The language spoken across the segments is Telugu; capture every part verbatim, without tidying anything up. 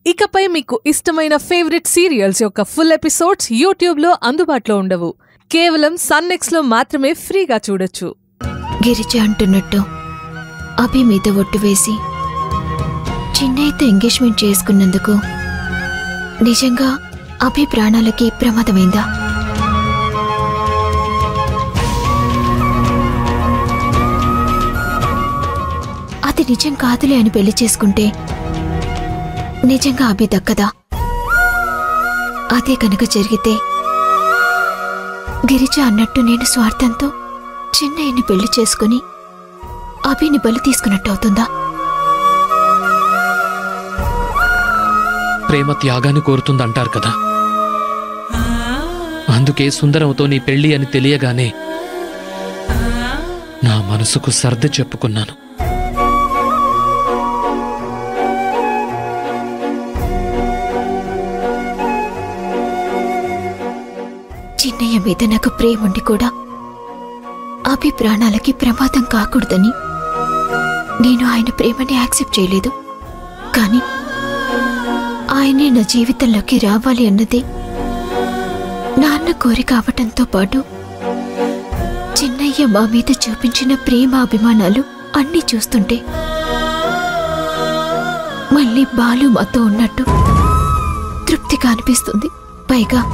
ఇకపై మీకు ఇష్టమైన ఫేవరెట్ సీరియల్స్ యొక్క ఫుల్ ఎపిసోడ్స్ యూట్యూబ్లో అందుబాటులో ఉండవు. కేవలం సన్నెక్స్లో మాత్రమే ఫ్రీగా చూడొచ్చు. గిరిజ అంటున్నట్టు అభి మీద ఒట్టు వేసి చిన్నయ్యతో ఎంగేజ్మెంట్ చేసుకున్నందుకు నిజంగా అభి ప్రాణాలకి ప్రమాదమైందా? అది నిజం కాదులే అని పెళ్లి చేసుకుంటే నిజంగా అభి దక్కదా? అదే కనుక జరిగితే గిరిజ అన్నట్టు నేను స్వార్థంతో చిన్నయ్యని పెళ్లి చేసుకుని అభిని బలి తీసుకున్నట్టు అవుతుందా? ప్రేమ త్యాగాన్ని కోరుతుందంటారు కదా, అందుకే సుందరంతో నీ పెళ్లి అని తెలియగానే నా మనసుకు సర్ది చెప్పుకున్నాను. చిన్నయ్య మీద నాకు ప్రేముండి కూడా అభి ప్రాణాలకి ప్రమాదం కాకూడదని నేను ఆయన ప్రేమని యాక్సెప్ట్ చేయలేదు. కానీ ఆయనే నా జీవితంలోకి రావాలి అన్నదే నాన్న కోరిక అవటంతో పాటు చిన్నయ్య మా మీద చూపించిన ప్రేమ అభిమానాలు అన్నీ చూస్తుంటే మళ్ళీ బాలు మాతో ఉన్నట్టు తృప్తిగా అనిపిస్తుంది. పైగా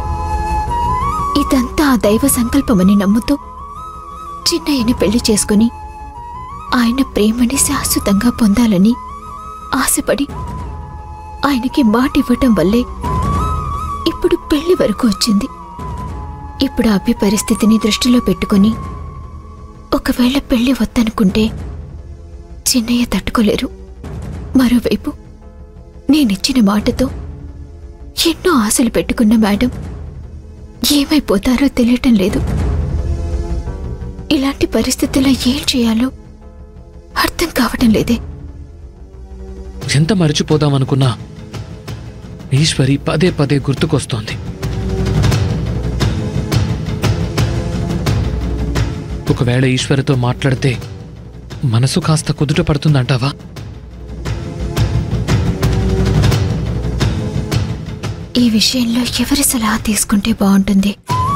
ఇదంతా ఆ దైవ సంకల్పమని నమ్ముతూ చిన్నయ్యని పెళ్లి చేసుకుని ఆయన ప్రేమని శాశ్వతంగా పొందాలని ఆశపడి ఆయనకి మాట ఇవ్వటం వల్లే ఇప్పుడు పెళ్లి వరకు వచ్చింది. ఇప్పుడు అభి పరిస్థితిని దృష్టిలో పెట్టుకుని ఒకవేళ పెళ్లి వద్దనుకుంటే చిన్నయ్య తట్టుకోలేరు. మరోవైపు నేనిచ్చిన మాటతో ఎన్నో ఆశలు పెట్టుకున్న మేడం ఏమైపోతారో తెలియటం లేదు. ఇలాంటి పరిస్థితుల్లో ఏం చేయాలో అర్థం కావటం లేదే. ఎంత మర్చిపోదామనుకున్నా ఈశ్వరి పదే పదే గుర్తుకొస్తోంది. ఒకవేళ ఈశ్వరితో మాట్లాడితే మనసు కాస్త కుదుట పడుతుందంటావా? ఈ విషయంలో ఎవరి సలహా తీసుకుంటే బాగుంటుంది?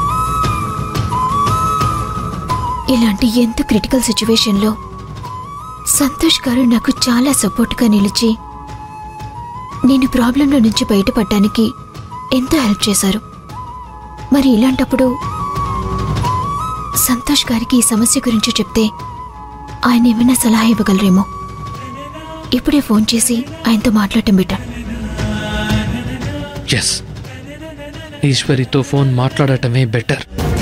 ఇలాంటి ఎంత క్రిటికల్ సిచ్యువేషన్లో సంతోష్ గారు నాకు చాలా సపోర్ట్గా నిలిచి నేను ప్రాబ్లంలో నుంచి బయటపడటానికి ఎంతో హెల్ప్ చేశారు. మరి ఇలాంటప్పుడు సంతోష్ గారికి ఈ సమస్య గురించి చెప్తే ఆయన ఏమైనా సలహా ఇవ్వగలరేమో. ఇప్పుడే ఫోన్ చేసి ఆయనతో మాట్లాడటం బెటర్. ఎస్, ఈశ్వరితో ఫోన్ మాట్లాడటమే బెటర్.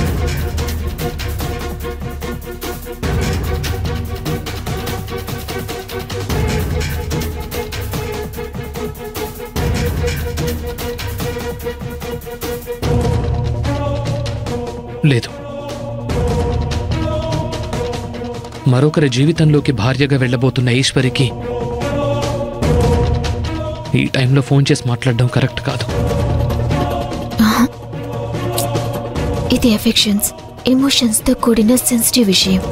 లేదు, మరొకరి జీవితంలోకి భార్యగా వెళ్ళబోతున్న ఈశ్వరికి ఈ టైంలో ఫోన్ చేసి మాట్లాడడం కరెక్ట్ కాదు. ఇది ఎఫెక్షన్స్, ఎమోషన్స్తో కూడిన సెన్సిటివ్ విషయం.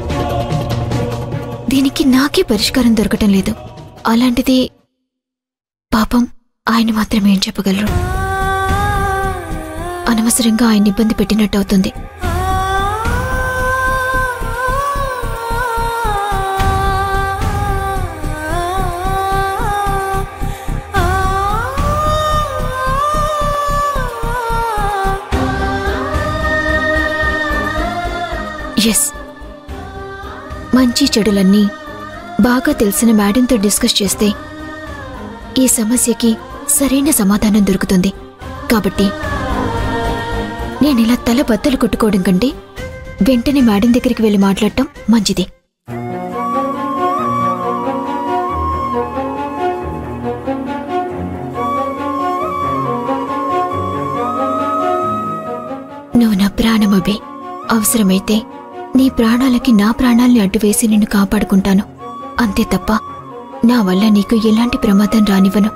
దీనికి నాకే పరిష్కారం దొరకటం లేదు. అలాంటిది పాపం ఆయన మాత్రం ఏం చెప్పగలరు? అనవసరంగా ఆయన ఇబ్బంది పెట్టినట్టు అవుతుంది. ఎస్, మంచి చెడులన్నీ బాగా తెలిసిన మేడంతో డిస్కస్ చేస్తే ఈ సమస్యకి సరైన సమాధానం దొరుకుతుంది. కాబట్టి నేను ఇలా తల బద్దలు కొట్టుకోవడం కంటే వెంటనే మేడం దగ్గరికి వెళ్ళి మాట్లాడటం మంచిది. నువ్వు నా ప్రాణం అభి. అవసరమైతే నీ ప్రాణాలకి నా ప్రాణాల్ని అడ్డువేసి నిన్ను కాపాడుకుంటాను. అంతే తప్ప నా వల్ల నీకు ఎలాంటి ప్రమాదం రానివ్వను.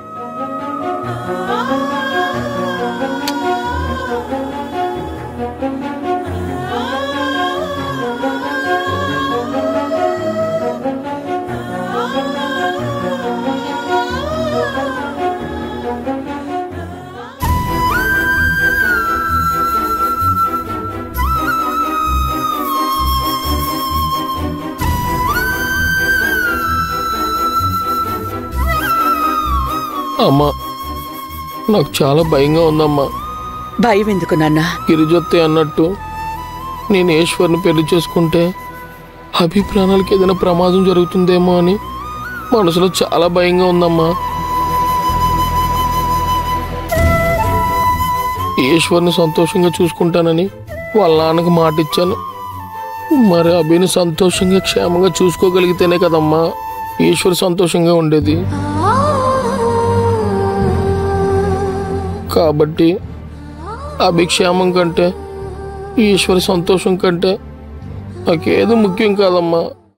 అమ్మా నాకు చాలా భయంగా ఉందమ్మా. భయం ఎందుకు నాన్న? గిరిజొత్తే అన్నట్టు నేను ఈశ్వర్ని పెళ్లి చేసుకుంటే అభి ప్రాణాలకి ఏదైనా ప్రమాదం జరుగుతుందేమో అని మనసులో చాలా భయంగా ఉందమ్మా. ఈశ్వర్ని సంతోషంగా చూసుకుంటానని వాళ్ళ నాన్నకు మాట ఇచ్చాను. మరి అభిని సంతోషంగా క్షేమంగా చూసుకోగలిగితేనే కదమ్మా ఈశ్వర్ సంతోషంగా ఉండేది. కాబట్టి అభి క్షేమం కంటే ఈశ్వరి సంతోషం కంటే నాకేదో ముఖ్యం కాదమ్మా.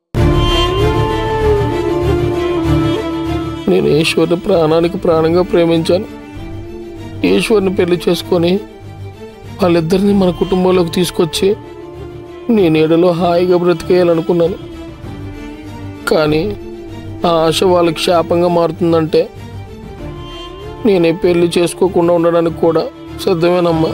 నేను ఈశ్వర్ని ప్రాణానికి ప్రాణంగా ప్రేమించాను. ఈశ్వర్ని పెళ్లి చేసుకొని వాళ్ళిద్దరిని మన కుటుంబంలోకి తీసుకొచ్చి నీ నీడలో హాయిగా బ్రతికేయాలనుకున్నాను. కానీ ఆ ఆశ వాళ్ళకి శాపంగా మారుతుందంటే నేనే పెళ్లి చేసుకోకుండా ఉండడానికి కూడా సిద్ధమేనమ్మా.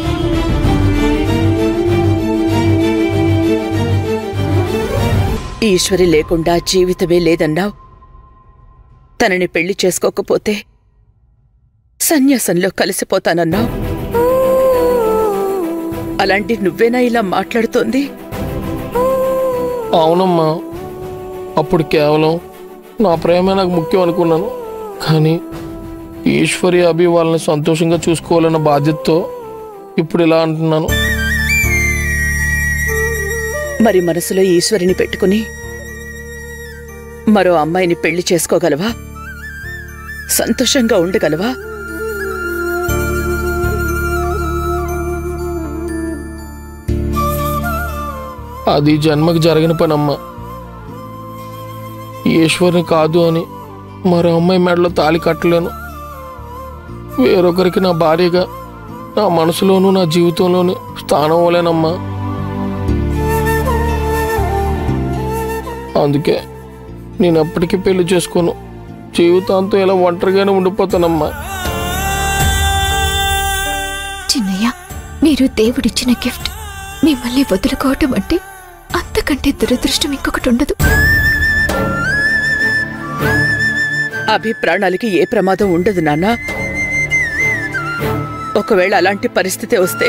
ఈశ్వరి లేకుండా జీవితమే లేదన్నావు. తనని పెళ్లి చేసుకోకపోతే సన్యాసంలో కలిసిపోతానన్నావు. అలాంటి నువ్వేనా ఇలా మాట్లాడుతోంది? అవునమ్మా, అప్పుడు కేవలం నా ప్రేమ నాకు ముఖ్యం అనుకున్నాను. కానీ ఈశ్వరి అభి వాళ్ళని సంతోషంగా చూసుకోవాలన్న బాధ్యతతో ఇప్పుడు ఇలా అంటున్నాను. మరి మనసులో ఈశ్వరిని పెట్టుకుని మరో అమ్మాయిని పెళ్లి చేసుకోగలవా? సంతోషంగా ఉండగలవా? అది జన్మకి జరగని పనమ్మా. ఈశ్వరిని కాదు అని మరో అమ్మాయి మెడలో తాళి కట్టలేను. వేరొకరికి నా భార్యగా నా మనసులోనూ నా జీవితంలోనూ స్థానం ఇవ్వలేనమ్మా. అందుకే నేను ఎప్పటికీ పెళ్లి చేసుకోను. జీవితాంతం ఇలా ఒంటరిగానే ఉండిపోతానమ్మా. చిన్నయ్య, మీరు దేవుడిచ్చిన గిఫ్ట్. మిమ్మల్ని వదులుకోవటం అంటే అంతకంటే దురదృష్టం ఇంకొకటి ఉండదు. అభి ప్రాణాలకి ఏ ప్రమాదం ఉండదు నాన్నా. ఒకవేళ అలాంటి పరిస్థితి వస్తే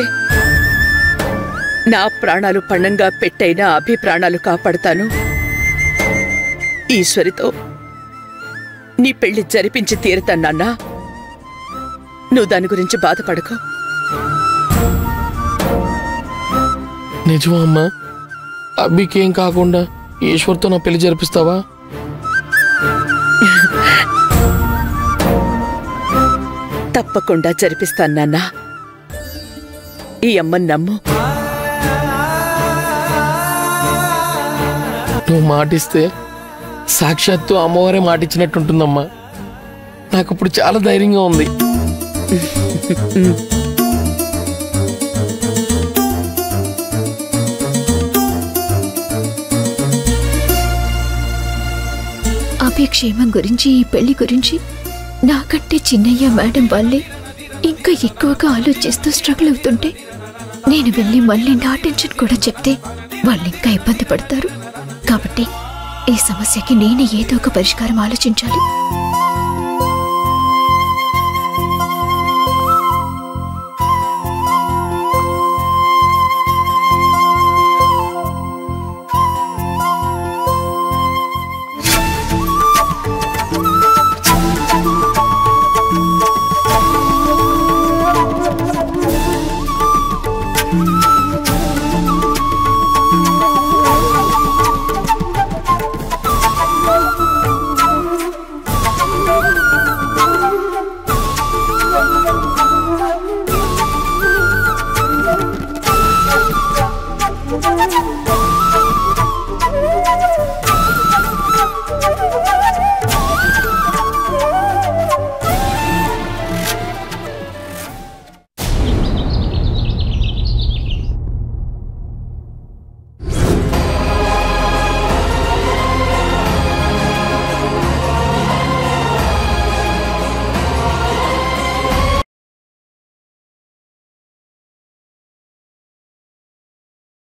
నా ప్రాణాలు పణంగా పెట్టైనా అభి ప్రాణాలు కాపాడుతాను. ఈశ్వరితో నీ పెళ్లి జరిపించి తీరుతాను నాన్నా. నువ్వు దాని గురించి బాధపడకు. నిజమా అమ్మా? అబ్బికేం కాకుండా ఈశ్వర్తో నా పెళ్లి జరిపిస్తావా? తప్పకుండా జరిపిస్తాను నాన్నా. ఈ అమ్మని నమ్ము. నువ్వు మాటిస్తే సాక్షాత్తు అమ్మవారే మాటిచ్చినట్టుంటుందమ్మా. నాకు ఇప్పుడు చాలా ధైర్యంగా ఉంది. అభిక్షేమం గురించి, ఈ పెళ్లి గురించి నాకంటే చిన్నయ్య మేడం వాళ్ళే ఇంకా ఎక్కువగా ఆలోచిస్తూ స్ట్రగుల్ అవుతుంటే నేను వెళ్ళి మళ్ళీ నా టెన్షన్ కూడా చెప్తే వాళ్ళు ఇంకా ఇబ్బంది పడతారు. కాబట్టి ఈ సమస్యకి నేను ఏదో ఒక పరిష్కారం ఆలోచించాలి.